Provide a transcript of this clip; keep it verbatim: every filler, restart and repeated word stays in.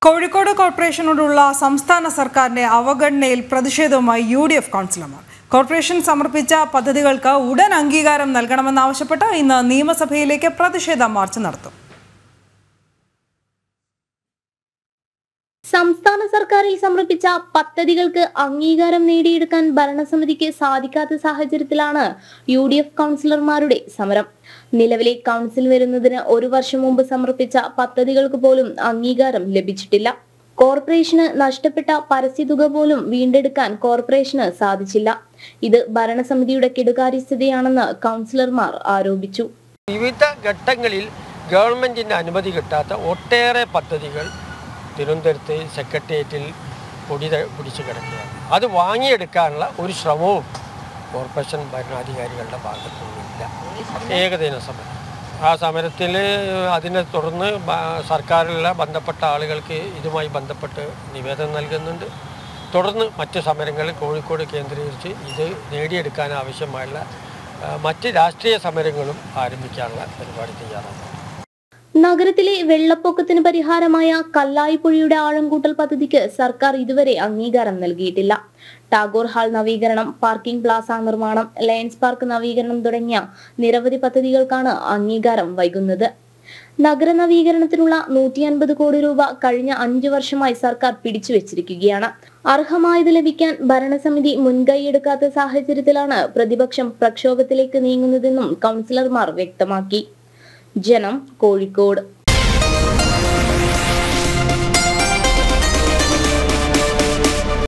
കോഴിക്കോട് കോർപ്പറേഷനോടുള്ള സംസ്ഥാന സർക്കാരിന്റെ അവഗണനയിൽ പ്രതിഷേധവുമായി യു ഡി എഫ് കൗൺസിലർമാർ. കോർപ്പറേഷൻ സമർപ്പിച്ച പദ്ധതികൾക്ക് ഉടൻ അംഗീകാരം നൽകണമെന്നാവശ്യപ്പെട്ട് ഇന്ന് നിയമസഭയിലേക്ക് പ്രതിഷേധ മാർച്ച് നടത്തും. സംസ്ഥാന സർക്കാരിൽ സമർപ്പിച്ച പദ്ധതികൾക്ക് അംഗീകാരം നേടിയെടുക്കാൻ ഭരണസമിതിക്ക് സാധിക്കാത്ത സാഹചര്യത്തിലാണ് യു ഡി എഫ് കൗൺസിലർമാരുടെ സമരം. നിലവിലെ കൗൺസിൽ വരുന്നതിന് ഒരു വർഷം മുമ്പ് സമർപ്പിച്ച പദ്ധതികൾക്ക് പോലും അംഗീകാരം ലഭിച്ചിട്ടില്ല. കോർപ്പറേഷന് നഷ്ടപ്പെട്ട പരസ്യതുക പോലും വീണ്ടെടുക്കാൻ കോർപ്പറേഷന് സാധിച്ചില്ല. ഇത് ഭരണസമിതിയുടെ കെടുകാര്യസ്ഥതയാണെന്ന് കൗൺസിലർമാർ ആരോപിച്ചു. വിവിധ ഘട്ടങ്ങളിൽ ഗവൺമെന്റിന്റെ അനുമതി കിട്ടാത്ത ഒട്ടേറെ പദ്ധതികൾ തിരുവനന്തപുരത്ത് സെക്രട്ടേറിയറ്റിൽ പൊടി പിടിച്ചു കിടക്കുകയാണ്. അത് വാങ്ങിയെടുക്കാനുള്ള ഒരു ശ്രമവും കോർപ്പറേഷൻ ഭരണാധികാരികളുടെ ഭാഗത്തുനിന്നില്ല. ഏകദിന സമരം. ആ സമരത്തിൽ അതിനെ തുടർന്ന് സർക്കാരിലുള്ള ബന്ധപ്പെട്ട ആളുകൾക്ക് ഇതുമായി ബന്ധപ്പെട്ട് നിവേദനം നൽകുന്നുണ്ട്. തുടർന്ന് മറ്റ് സമരങ്ങൾ കോഴിക്കോട് കേന്ദ്രീകരിച്ച് ഇത് നേടിയെടുക്കാൻ ആവശ്യമായുള്ള മറ്റ് രാഷ്ട്രീയ സമരങ്ങളും ആരംഭിക്കാനുള്ള പരിപാടി തയ്യാറാണ്. നഗരത്തിലെ വെള്ളപ്പൊക്കത്തിന് പരിഹാരമായ കല്ലായിപ്പുഴയുടെ ആഴംകൂട്ടൽ പദ്ധതിക്ക് സർക്കാർ ഇതുവരെ അംഗീകാരം നൽകിയിട്ടില്ല. ടാഗോർ ഹാൾ നവീകരണം, പാർക്കിംഗ് പ്ലാസ നിർമ്മാണം, ലയൺസ് പാർക്ക് നവീകരണം തുടങ്ങിയ നിരവധി പദ്ധതികൾക്കാണ് അംഗീകാരം വൈകുന്നത്. നഗര നവീകരണത്തിനുള്ള നൂറ്റി അൻപത് കോടി രൂപ കഴിഞ്ഞ അഞ്ചു വർഷമായി സർക്കാർ പിടിച്ചുവെച്ചിരിക്കുകയാണ്. അർഹമായത് ലഭിക്കാൻ ഭരണസമിതി മുൻകൈയെടുക്കാത്ത സാഹചര്യത്തിലാണ് പ്രതിപക്ഷം പ്രക്ഷോഭത്തിലേക്ക് നീങ്ങുന്നതെന്നും കൗൺസിലർമാർ വ്യക്തമാക്കി. ജനം, കോഴിക്കോട്.